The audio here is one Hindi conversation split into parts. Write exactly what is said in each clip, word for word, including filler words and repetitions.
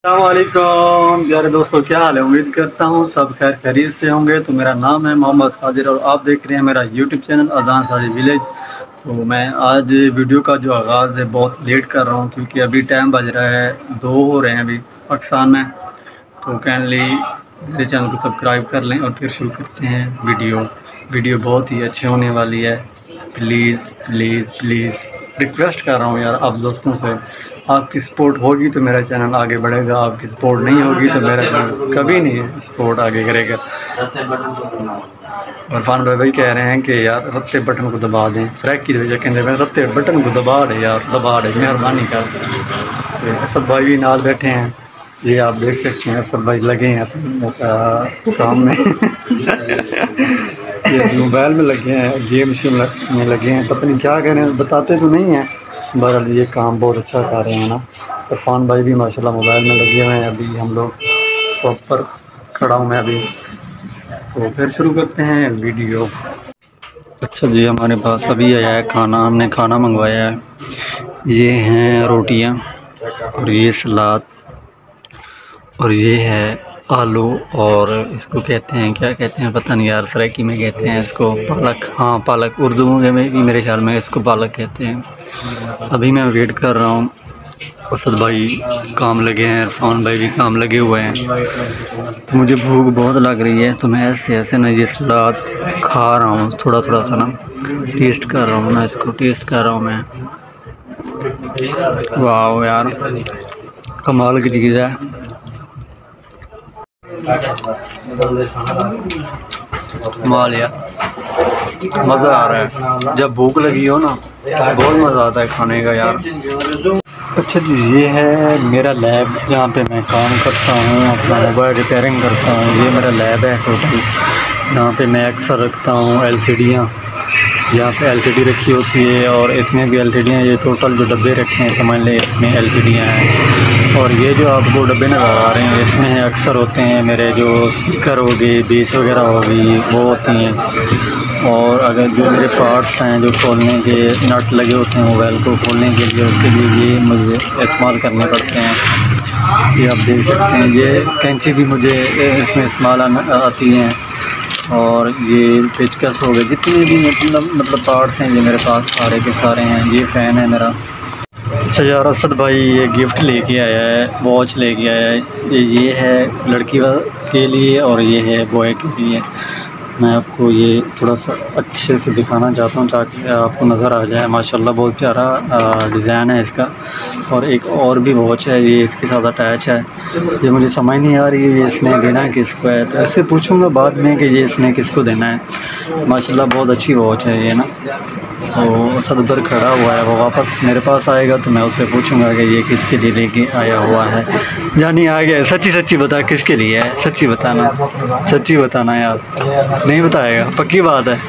अस्सलामुअलैकुम प्यारे दोस्तों, क्या हाल है। उम्मीद करता हूँ सब खैर खैरियत से होंगे। तो मेरा नाम है मोहम्मद साजिद और आप देख रहे हैं मेरा यूट्यूब चैनल अजान साजिद विलेज। तो मैं आज वीडियो का जो आगाज़ है बहुत लेट कर रहा हूँ क्योंकि अभी टाइम बज रहा है, दो हो रहे हैं अभी पाकिस्तान में। तो काइंडली मेरे चैनल को सब्सक्राइब कर लें और फिर शुरू करते हैं वीडियो। वीडियो बहुत ही अच्छी होने वाली है। प्लीज़ प्लीज़ प्लीज़ रिक्वेस्ट कर रहा हूँ यार आप दोस्तों से, आपकी सपोर्ट होगी तो मेरा चैनल आगे बढ़ेगा, आपकी सपोर्ट नहीं होगी तो मेरा चैनल कभी नहीं सपोर्ट आगे करेगा। और फान भाई भाई कह रहे हैं कि यार रत्ते बटन को दबा दें, सरेक की वजह कहते हैं रत्ते बटन को दबा दे यार, दबा दे मेहरबानी कर। तो सब भाई भी नाल बैठे हैं, ये आप देख सकते हैं सब भाई लगे हैं अपने काम में ये मोबाइल में लगे हैं, गेम शेम में लगे हैं, पता नहीं क्या कह रहे हैं, बताते तो नहीं हैं। बहरहाल ये काम बहुत अच्छा कर रहे हैं ना। इरफान भाई भी माशाल्लाह मोबाइल में लगे हुए हैं। अभी हम लोग शॉप पर खड़ा हूँ मैं अभी, तो फिर शुरू करते हैं वीडियो। अच्छा जी, हमारे पास अभी आया है खाना, हमने खाना मंगवाया है। ये हैं रोटियाँ और ये सलाद और ये है आलू और इसको कहते हैं क्या कहते हैं पता नहीं यार, सराइकी में कहते हैं इसको पालक। हाँ पालक, उर्दू में भी मेरे ख्याल में इसको पालक कहते हैं। अभी मैं वेट कर रहा हूँ, असद भाई काम लगे हैं, इरफान भाई भी काम लगे हुए हैं। तो मुझे भूख बहुत लग रही है तो मैं ऐसे ऐसे ना ये सलाद खा रहा हूँ, थोड़ा थोड़ा सा ना टेस्ट कर रहा हूँ ना, इसको टेस्ट कर रहा हूँ मैं। वाह यार कमाल की चीज़ है। कमाल यार, मज़ा आ रहा है। जब भूख लगी हो ना बहुत मज़ा आता है खाने का यार। अच्छा जी, ये है मेरा लैब जहाँ पे मैं काम करता हूँ, अपना मोबाइल रिपेयरिंग करता हूँ। ये मेरा लैब है टोटल, यहाँ पे मैं अक्सर रखता हूँ एलसीडियाँ। यहाँ पे एलसीडी रखी होती है और इसमें भी एलसीडियाँ, ये टोटल जो डब्बे रखे हैं समझ लें इसमें एलसीडियाँ हैं। और ये जो आपको डब्बे नज़र आ रहे हैं इसमें अक्सर होते हैं मेरे जो स्पीकर हो गए, बेस वगैरह हो गई, वो होती हैं। और अगर जो मेरे पार्ट्स हैं जो खोलने के नट लगे होते हैं मोबाइल को खोलने के लिए, उसके लिए ये मुझे इस्तेमाल करने पड़ते हैं। ये आप देख सकते हैं, ये कैंची भी मुझे इसमें इस्तेमाल आती हैं। और ये पेचकस हो गए, जितने भी मतलब मतलब पार्ट्स हैं ये मेरे पास सारे के सारे हैं। ये फ़ैन है मेरा। अच्छा यार, असद भाई ये गिफ्ट लेके आया है, वॉच लेके आया है। ये ये है लड़की के लिए और ये है बॉय के लिए। मैं आपको ये थोड़ा सा अच्छे से दिखाना चाहता हूँ ताकि आपको नज़र आ जाए। माशाल्लाह बहुत प्यारा डिज़ाइन है इसका। और एक और भी वॉच है, ये इसके साथ अटैच है। ये मुझे समझ नहीं आ रही है ये इसने देना किसको है, तो ऐसे पूछूंगा बाद में कि ये इसने किसको देना है। माशाल्लाह बहुत अच्छी वॉच है ये ना। तो सब उधर खड़ा हुआ है, वो वापस मेरे पास आएगा तो मैं उससे पूछूंगा कि ये किसके लिए लेके आया हुआ है। यानी आ गया, सच्ची सच्ची बता किसके लिए है, सच्ची बताना, सच्ची बताना यार। नहीं बताएगा, पक्की बात है,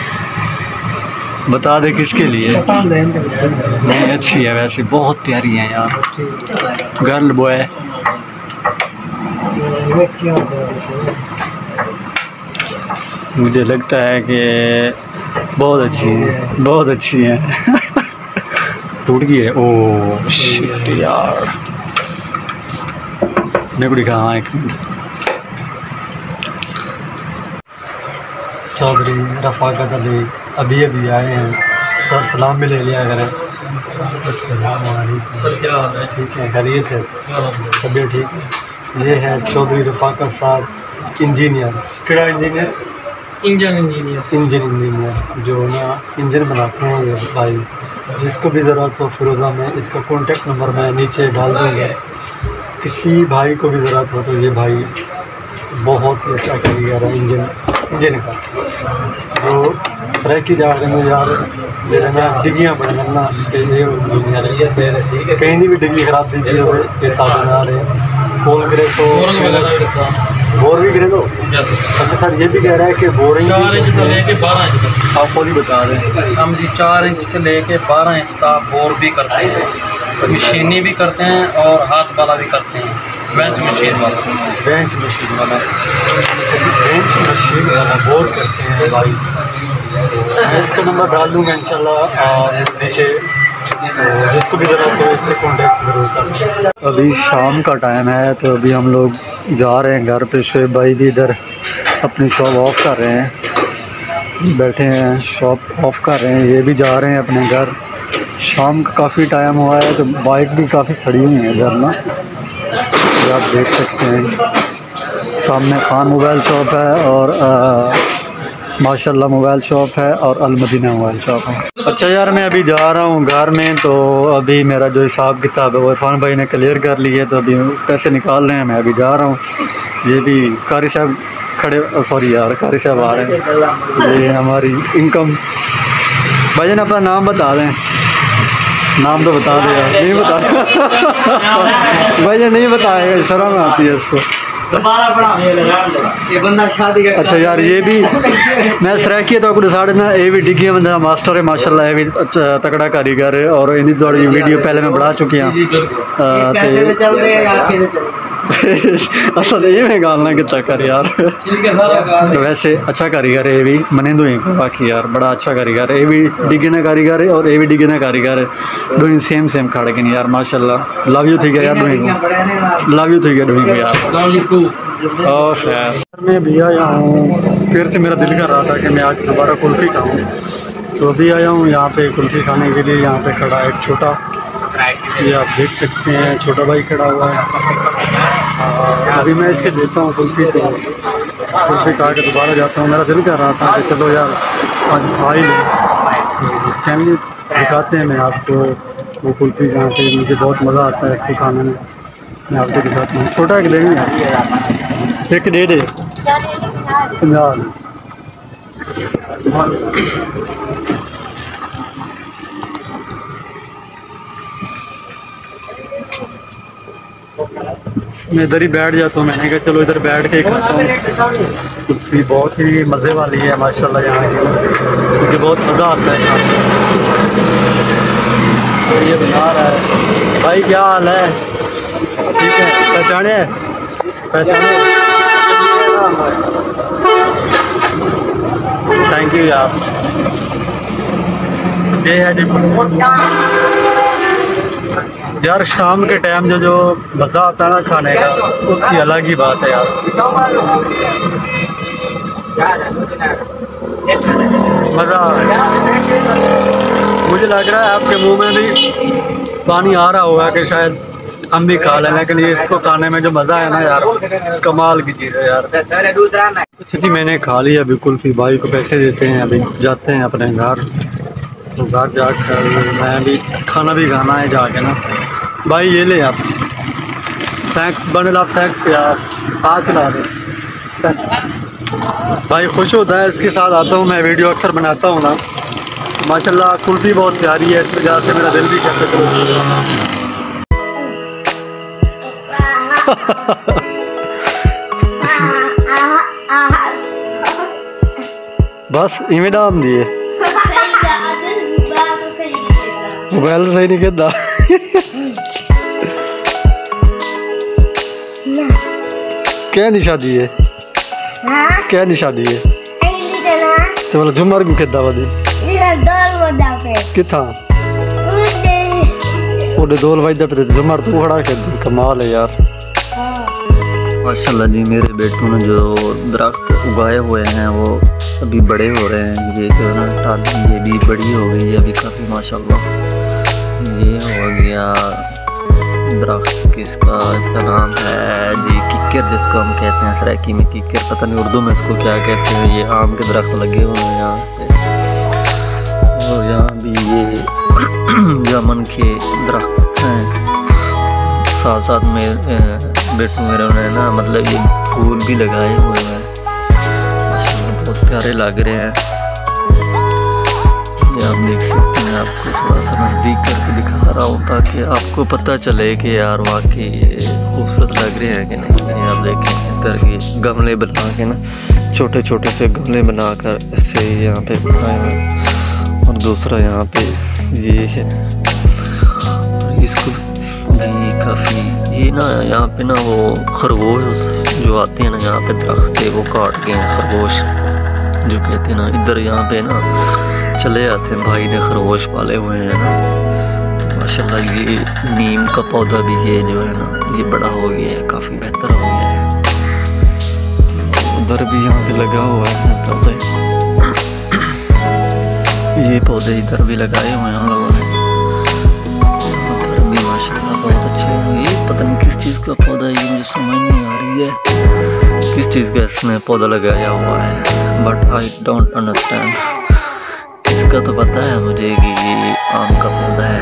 बता दे किसके लिए। नहीं अच्छी है वैसे, बहुत प्यारी है यार, गर्ल बॉय। मुझे लगता है कि बहुत अच्छी है, बहुत अच्छी है टूट गई है। ओह शिट यार, मेरे को दिखा। हाँ एक मिनट। चौधरी रफ़ाकत अली अभी अभी आए हैं, सर सलाम भी ले लिया करें। अस्सलाम वालेकुम सर, क्या हाल है? ठीक है, खैरियत है, तबीयत ठीक है। ये है चौधरी रफ़ाकत साहब, इंजीनियर। क्या engineer? Engine engineer. Engine engineer जो ना इंजन बनाते हैं ये भाई। जिसको भी ज़रूरत हो फिरोज़ा में, इसका कॉन्टेक्ट नंबर मैं नीचे डाल दूँगा। किसी भाई को भी ज़रूरत हो तो ये भाई बहुत ही अच्छा कारीगर है इंजन इंजन का। जो सराइकी जा रहे हैं यार, जो ना डिग्गियाँ बड़े ना इंजीनियर कहीं भी डिग्गी खराब दीजिए ये ताज़ा ना रहे कॉल करे तो बोर भी करे तो। अच्छा सर ये भी कह रहा है कि बोरिंग चार इंच से लेके बारह इंच तक आप खुद ही बता दें। हम जी चार इंच से लेके बारह इंच तक बोर भी करते हैं, मशीनी भी करते हैं और हाथ वाला भी करते हैं, बेंच मशीन वाला। बेंच मशीन वाला बेंच मशीन वाला बोर करते हैं भाई। मैं इसका नंबर डाल दूँगा इंशाल्लाह नीचे तो जिसको भी ज़रूरत हो इससे कॉन्टेक्ट जरूर करें। अभी शाम का टाइम है तो अभी हम लोग जा रहे हैं घर पे। शुएब भाई भी इधर अपनी शॉप ऑफ कर रहे हैं, बैठे हैं शॉप ऑफ कर रहे हैं। ये भी जा रहे हैं अपने घर। शाम का काफ़ी टाइम हुआ है तो बाइक भी काफ़ी खड़ी हुई है इधर ना, ये आप देख सकते हैं। सामने खान मोबाइल शॉप है और आ, माशाल्लाह मोबाइल शॉप है और अल मदीना मोबाइल शॉप है। अच्छा यार मैं अभी जा रहा हूँ घर में, तो अभी मेरा जो हिसाब किताब है वो इरफान भाई ने क्लियर कर लिया है, तो अभी पैसे निकाल रहे हैं। मैं अभी जा रहा हूँ। ये भी कारी साहब खड़े, सॉरी यार कारी साहब आ रहे हैं। ये हमारी इनकम। भाई जान अपना नाम बता दें। नाम तो बता दे यार। नहीं बता भाई जान नहीं बताएगा, शर्म आती है इसको। ये बंदा शादी का। अच्छा यार ये भी मैं सराकिया तो आपको साढ़े ना ये भी डिग्गी बंदा मास्टर है माशाल्लाह, ये भी अच्छा तगड़ा कारीगर है। और इन्हीं थोड़ी वीडियो पहले मैं बढ़ा चुकी हूँ। असल ये मैं गालना कितना कर यार। तो वैसे अच्छा कारीगर है ये भी, मने दो बाकी यार बड़ा अच्छा कारीगर है। ये भी डिग्गी कारीगर है और ये भी डिग्गी कारीगर है। डूइंग सेम सेम खड़े के नहीं यार माशाल्लाह। लव यू ठीक है यार, डूइंग लव यू ठीक है डूइंग यार। और खैर मैं भी आया हूँ, फिर से मेरा दिल कर रहा था कि मैं आज दोबारा कुल्फ़ी खाऊँ, तो अभी आया हूँ यहाँ पे कुल्फ़ी खाने के लिए। यहाँ पे खड़ा है एक छोटा, ये आप देख सकते हैं छोटा भाई खड़ा हुआ है। अभी मैं इससे लेता हूँ कुल्फ़ी, तो कुल्फ़ी खा के दोबारा जाता हूँ। मेरा दिल कर रहा था कि चलो यार आज खा ही लें, तो फैमिली दिखाते हैं मैं आपको वो कुल्फ़ी जहाँ पे मुझे बहुत मज़ा आता है इसको खाने में। मैं आपको दिखाता हूँ। छोटा एक देंगे, एक दे दे पंजाब। मैं इधर ही बैठ जाता हूँ। मैंने कहा चलो इधर बैठ के खाता हूँ। कुल्फ़ी बहुत ही मज़े वाली है माशाल्लाह यहाँ की, मुझे बहुत मज़ा आता है खाने में। तो ये बना रहा है भाई, क्या हाल है? ठीक है, पहचाने पहचाने थैंक यू यार। ये है यार शाम के टाइम जो जो मज़ा आता है ना खाने का, उसकी अलग ही बात है यार। मज़ा मुझे लग रहा है आपके मुंह में भी पानी आ रहा होगा कि शायद हम भी खा लें, लेकिन ये इसको खाने में जो मज़ा है ना यार, कमाल की चीज़ है यार। अच्छा जी मैंने खा लिया अभी कुल्फ़ी। भाई को पैसे देते हैं, अभी जाते हैं अपने घर। तो घर जाकर मैं भी खाना भी खाना है जाके ना। भाई ये ले आप, थैंक्स बंडल ऑफ थैंक्स यार, हाथ ला दे। भाई खुश होता है इसके साथ आता हूँ मैं, वीडियो अक्सर बनाता हूँ ना। माशाल्लाह कुल्फ़ी बहुत प्यारी है, इस वजह से मेरा दिल भी करता है। बस इवें नाम दिए मोबाइल सही नहीं कहता। क्या निशादी है? क्या निशादी है? तो बोला जुमर को कहता वादी किथा ओडे दोल वाइदा पे जुमर तू खड़ा कर, कमाल है यार माशाल्लाह जी। मेरे बेटों ने जो दरख्त उगाए हुए हैं वो अभी बड़े हो रहे हैं। ये जो ना टाली ये भी बड़ी हो गई है अभी काफ़ी माशाल्लाह। ये हो गया दरख्त किसका, इसका नाम है जी किक्कर, जिसको हम कहते हैं सराकी में किक्कर, पता नहीं उर्दू में इसको क्या कहते हैं। ये आम के दरख्त लगे हुए हैं यहाँ पे, और यहाँ भी ये जामुन के दरख्त हैं। साथ साथ में बेटू मेरे ने ना मतलब ये फूल भी लगाए हुए हैं, बहुत प्यारे लग रहे हैं। ये आप देख सकते हैं, आपको थोड़ा सा नज़दीक करके दिखा रहा हूँ ताकि आपको पता चले कि यार वाकई ये खूबसूरत लग रहे हैं कि नहीं। ये आप देखें इधर के गमले बना के ना, छोटे छोटे से गमले बनाकर इससे यहाँ पे बनाए हुए। और दूसरा यहाँ पे ये है, इसको भी काफ़ी ये ना यहाँ पे ना वो खरगोश जो आते हैं ना यहाँ पे दरख्त है वो काट के हैं, खरगोश जो कहते हैं ना इधर यहाँ पे ना चले आते हैं। भाई ने खरगोश पाले हुए हैं ना, माशाल्लाह ये नीम का पौधा भी ये जो है ना ये बड़ा हो गया है, काफ़ी बेहतर हो गया है। उधर भी यहाँ पे लगा हुआ है पौधे, ये पौधे इधर भी लगाए हुए हैं हम लोगों ने। यहाँ पर भी माशाल्लाह बहुत अच्छे हैं। ये पता नहीं किस चीज़ का पौधा है, ये मुझे समझ नहीं आ रही है किस चीज़ का इसमें पौधा लगाया हुआ है, बट आई डोंट अंडरस्टैंड। इसका तो पता है मुझे कि ये आम का पौधा है।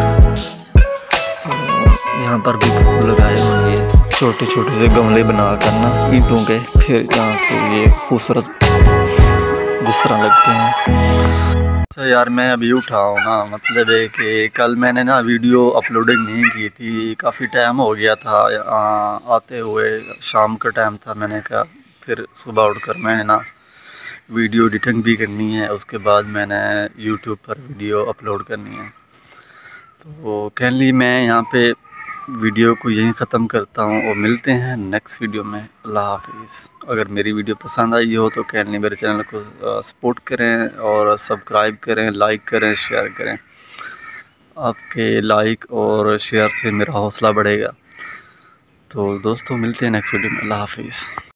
तो यहाँ पर भी फूल लगाए हुए हैं, छोटे छोटे से गमले बना कर ना ईंटों के, फिर यहाँ से ये खूबसूरत जिस तरह लगते हैं। अच्छा यार मैं अभी उठा हूँ ना, मतलब है कि कल मैंने ना वीडियो अपलोडिंग नहीं की थी, काफ़ी टाइम हो गया था आ, आते हुए, शाम का टाइम था। मैंने कहा फिर सुबह उठकर मैंने ना वीडियो एडिटिंग भी करनी है, उसके बाद मैंने यूट्यूब पर वीडियो अपलोड करनी है। तो कैनली मैं यहाँ पे वीडियो को यहीं ख़त्म करता हूँ और मिलते हैं नेक्स्ट वीडियो में। अल्लाह हाफिज़। अगर मेरी वीडियो पसंद आई हो तो कैनली मेरे चैनल को सपोर्ट करें और सब्सक्राइब करें, लाइक करें, शेयर करें। आपके लाइक और शेयर से मेरा हौसला बढ़ेगा। तो दोस्तों मिलते हैं नेक्स्ट वीडियो में। अल्लाह हाफिज़।